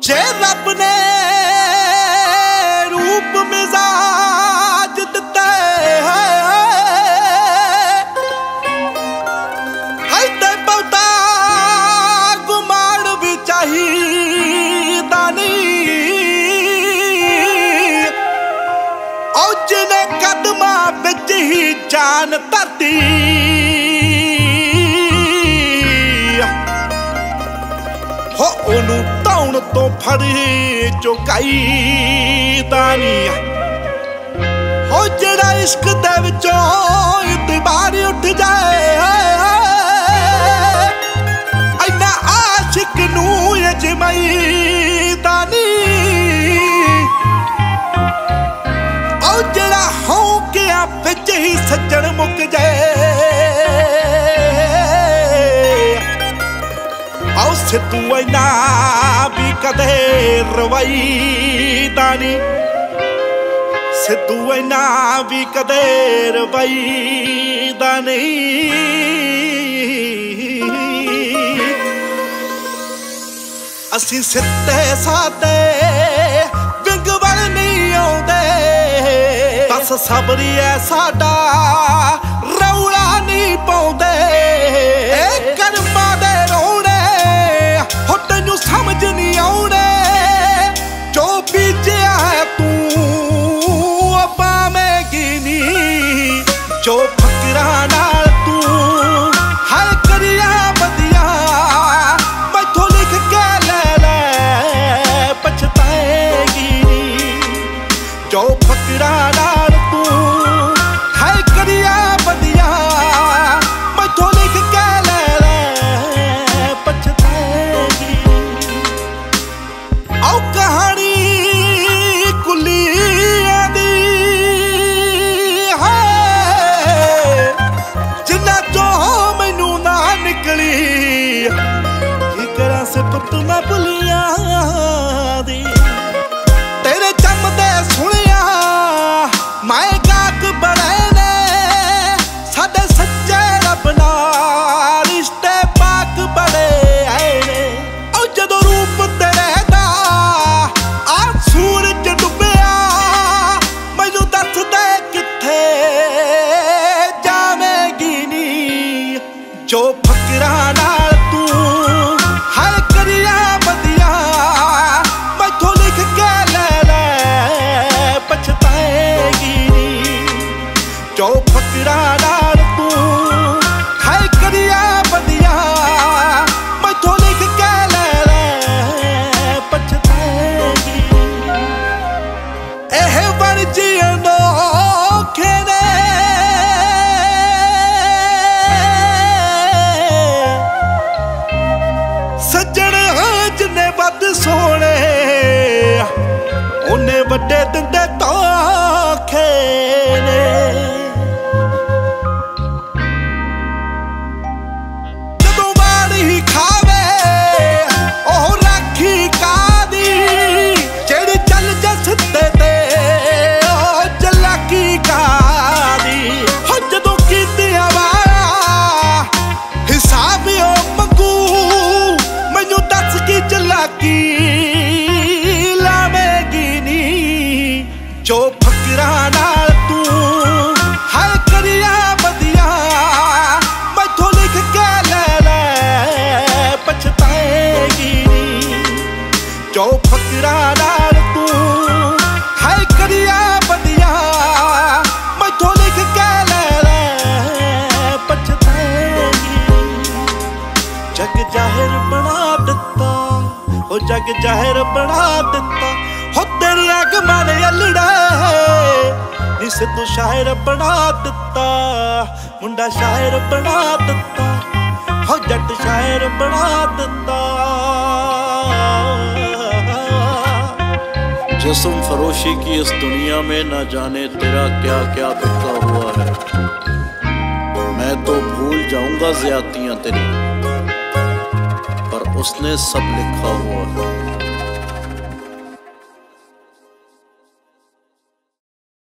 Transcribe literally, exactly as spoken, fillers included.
जे रब ने रूप मिजाज दिता है ते बहुता गुमान भी चाहिदा नहीं। और जिन्हें कदमां विच ही जान धरती हो ओनू धौण तो फड़ी चुकाईदा नहीं। हो जिहड़ा इश्क दे विचों इतबार उठ जाए इन्ना आशिक नू अजमाईदा नहीं। और जिहड़ा हौंकिया विच ही सज्जण मुक जाए आओ सिद्धू इन्ना भी कदे रवाईदा नहीं। सिद्धू इन्ना भी कदे रवाईदा नहीं। असीं सिद्धे साधे विंग वल नहीं आउंदे बस सबरी है साडा रौला नहीं पाउंदे। कर्मां दे रोणे हो तैनू समझ नहीं आउणे जो बीजिया है तू पावेगी नहीं। जो फकरां नाल तू है करिया बदिया मैथों लिख के ले ले पछताएगी नहीं। जो फकरां नाल तू है करिया बदिया मैथों लिख के ले ले पछताएगी। आओ कहानी कुलियां दी है जिन्ना चो मैनू ना निकली की करा से पुत मैं भुलिया दी। तेरे जमदे सुनिया मैं गाक बड़े ने साडे सच्चे रब नाल रिश्ते पाक बड़े आए ने। और जदों रूप तेरे दा आ सूरज डुबिया मैनू दस दे किथे जावेगी नहीं। जो फकरां नाल तू है करिया बदिया मैथों लिख के ले ले पछताएगी नहीं। जो फकरां नाल तू है करिया बदिया मैथों लिख के ले ले पछताएगी। एह वर्जी अनोखे ने सज्जण जिन्ने वध सोने उन्ने वड्डे दिंदे धोखे ने। जदों वारी ही खावे ओह राखी कादी जेड़ी चल जा सिद्धे ते ओ चलाकी कादी। हो जदों कीतिया वाला हिसाब ओ मंगू मैनू दस की चलाकी लावेगी नहीं। जो फकरां नाल तू है करिया बदिया मैथों लिख के ले ले पछताएगी नहीं। जो फकरां नाल तू है करिया बदिया मैथों लिख के ले ले पछताएगी। जग जाहिर बना दिता हो जग जाहिर बना दिता हो तेरिया गमां ने अलड़ा नी सिद्धू शायर बना दिता मुंडा शायर बना दिता हो जट शायर बना दिता। जिस्म फरोशी की इस दुनिया में न जाने तेरा क्या क्या बिका हुआ है। मैं तो भूल जाऊंगा ज्यादतियां तेरी पर उसने सब लिखा हुआ है।